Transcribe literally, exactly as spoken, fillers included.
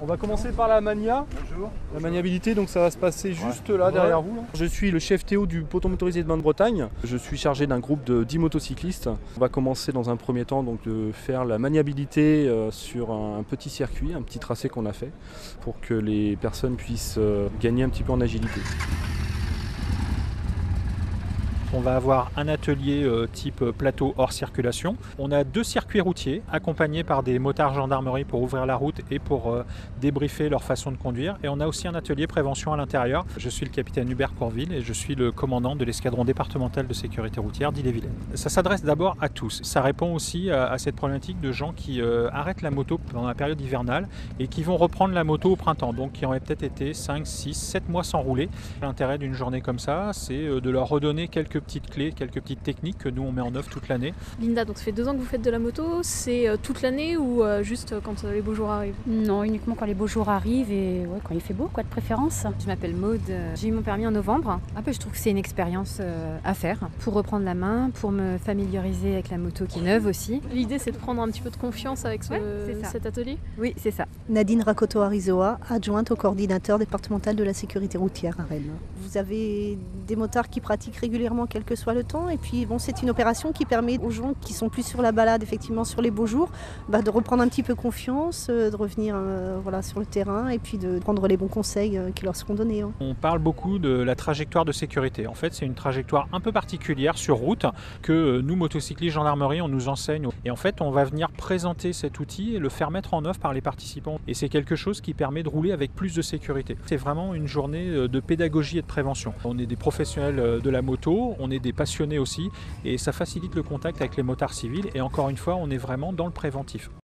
On va commencer par la mania. Bonjour. La maniabilité, donc ça va se passer juste ouais. là ouais. derrière vous. Là. Je suis le chef Théo du peloton motorisé de Bain-de-Bretagne. Je suis chargé d'un groupe de dix motocyclistes. On va commencer dans un premier temps donc, de faire la maniabilité euh, sur un, un petit circuit, un petit tracé qu'on a fait pour que les personnes puissent euh, gagner un petit peu en agilité. On va avoir un atelier euh, type plateau hors circulation. On a deux circuits routiers accompagnés par des motards gendarmerie pour ouvrir la route et pour euh, débriefer leur façon de conduire. Et on a aussi un atelier prévention à l'intérieur. Je suis le capitaine Hubert Courville et je suis le commandant de l'escadron départemental de sécurité routière d'Ille-et-Vilaine. Ça s'adresse d'abord à tous. Ça répond aussi à, à cette problématique de gens qui euh, arrêtent la moto pendant la période hivernale et qui vont reprendre la moto au printemps. Donc qui auraient peut-être été cinq, six, sept mois sans rouler. L'intérêt d'une journée comme ça, c'est euh, de leur redonner quelques petites clés, quelques petites techniques que nous on met en œuvre toute l'année. Linda, donc ça fait deux ans que vous faites de la moto, c'est euh, toute l'année ou euh, juste quand euh, les beaux jours arrivent? Non, uniquement quand les beaux jours arrivent et ouais, quand il fait beau, quoi, de préférence. Je m'appelle Maude, j'ai eu mon permis en novembre. Un peu, je trouve que c'est une expérience euh, à faire pour reprendre la main, pour me familiariser avec la moto qui est neuve aussi. L'idée c'est de prendre un petit peu de confiance avec ce, ouais, cet atelier? Oui, c'est ça. Nadine Rakoto-Arizoa, adjointe au coordinateur départemental de la sécurité routière à Rennes. Vous avez des motards qui pratiquent régulièrement quel que soit le temps et puis bon, c'est une opération qui permet aux gens qui sont plus sur la balade effectivement sur les beaux jours bah, de reprendre un petit peu confiance, de revenir euh, voilà, sur le terrain et puis de prendre les bons conseils euh, qui leur seront donnés. Hein. On parle beaucoup de la trajectoire de sécurité. En fait, c'est une trajectoire un peu particulière sur route que nous, motocyclistes gendarmerie, on nous enseigne. Et en fait, on va venir présenter cet outil et le faire mettre en œuvre par les participants. Et c'est quelque chose qui permet de rouler avec plus de sécurité. C'est vraiment une journée de pédagogie et de prévention. On est des professionnels de la moto, on est des passionnés aussi, et ça facilite le contact avec les motards civils. Et encore une fois, on est vraiment dans le préventif.